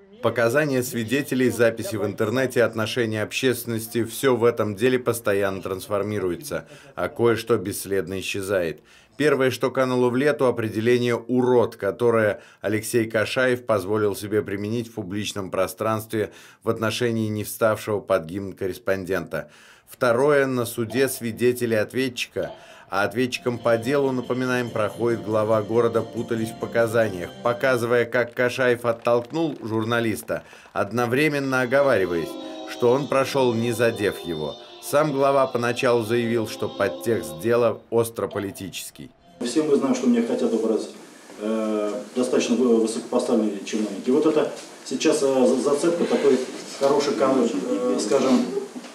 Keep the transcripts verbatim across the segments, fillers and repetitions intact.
Показания свидетелей, записи в интернете, отношения общественности – все в этом деле постоянно трансформируется, а кое-что бесследно исчезает. Первое, что кануло в лету – определение «урод», которое Алексей Кашаев позволил себе применить в публичном пространстве в отношении не вставшего под гимн корреспондента. Второе – на суде свидетели-ответчика. А ответчикам по делу, напоминаем, проходит глава города, путались в показаниях, показывая, как Кашаев оттолкнул журналиста, одновременно оговариваясь, что он прошел, не задев его. Сам глава поначалу заявил, что подтекст дела остро-политический. Все мы знаем, что мне хотят образ э, достаточно высокопоставленные чиновники. И вот это сейчас э, зацепка, такой хороший, э, скажем,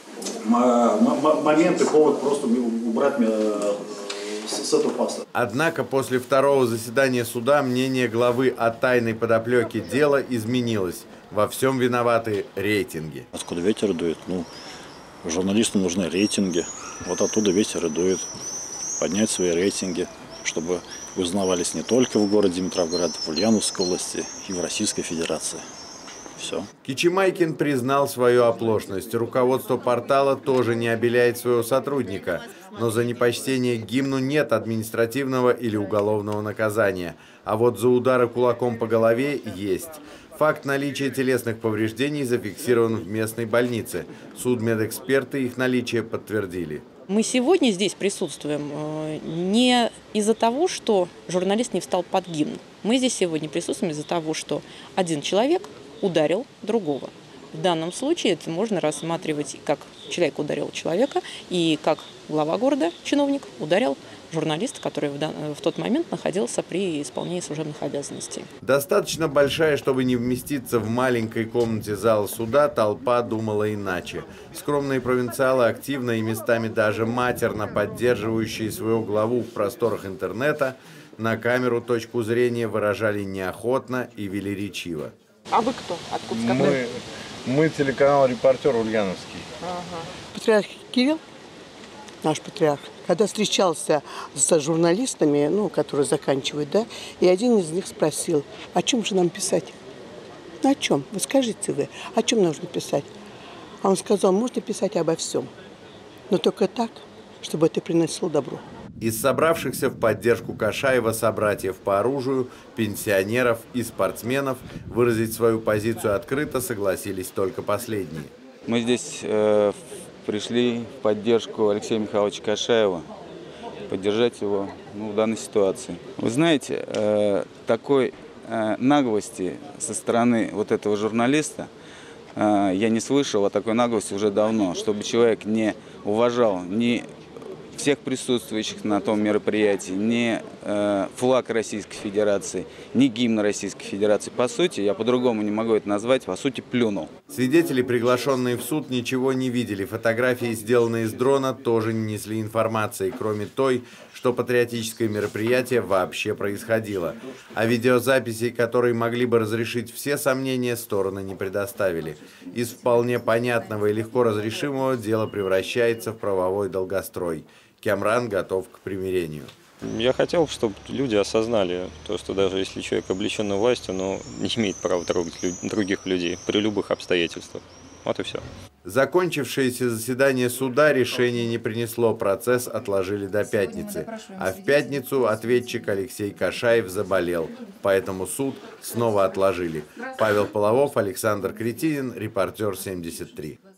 момент и повод просто убрать меня с этого поста. Однако после второго заседания суда мнение главы о тайной подоплеке дела изменилось. Во всем виноваты рейтинги. Откуда ветер дует? Ну, журналистам нужны рейтинги. Вот оттуда ветер и дует. Поднять свои рейтинги, чтобы узнавались не только в городе Димитровград, в Ульяновской области и в Российской Федерации. Все. Кичимайкин признал свою оплошность. Руководство портала тоже не обеляет своего сотрудника. Но за непочтение к гимну нет административного или уголовного наказания. А вот за удары кулаком по голове есть. Факт наличия телесных повреждений зафиксирован в местной больнице. Судмедэксперты их наличие подтвердили. Мы сегодня здесь присутствуем не из-за того, что журналист не встал под гимн. Мы здесь сегодня присутствуем из-за того, что один человек ударил другого. В данном случае это можно рассматривать как человек ударил человека и как глава города, чиновник, ударил журналиста, который в, дан... в тот момент находился при исполнении служебных обязанностей. Достаточно большая, чтобы не вместиться в маленькой комнате зала суда, толпа думала иначе. Скромные провинциалы, активно и местами даже матерно поддерживающие своего главу в просторах интернета, на камеру точку зрения выражали неохотно и велеречиво. А вы кто? Откуда? Мы, мы телеканал «Репортер» Ульяновский. Ага. Патриарх Кирилл, наш патриарх, когда встречался с журналистами, ну, которые заканчивают, да, и один из них спросил, о чем же нам писать? Ну, о чем? Вы скажите вы, о чем нужно писать? А он сказал, можно писать обо всем, но только так, чтобы это приносило добро. Из собравшихся в поддержку Кашаева собратьев по оружию, пенсионеров и спортсменов выразить свою позицию открыто согласились только последние. Мы здесь э, пришли в поддержку Алексея Михайловича Кашаева, поддержать его ну, в данной ситуации. Вы знаете, э, такой э, наглости со стороны вот этого журналиста э, я не слышал, о такой наглости уже давно, чтобы человек не уважал ни всех присутствующих на том мероприятии, ни э, флаг Российской Федерации, ни гимн Российской Федерации. По сути, я по-другому не могу это назвать, по сути, плюнул. Свидетели, приглашенные в суд, ничего не видели. Фотографии, сделанные с дрона, тоже не несли информации, кроме той, что патриотическое мероприятие вообще происходило. А видеозаписей, которые могли бы разрешить все сомнения, стороны не предоставили. Из вполне понятного и легко разрешимого дело превращается в правовой долгострой. Кямран готов к примирению. Я хотел, чтобы люди осознали то, что даже если человек облечен властью, но не имеет права трогать других людей при любых обстоятельствах. Вот и все. Закончившееся заседание суда решение не принесло, процесс отложили до пятницы. А в пятницу ответчик Алексей Кашаев заболел, поэтому суд снова отложили. Павел Половов, Александр Кретинин, Репортер семьдесят три.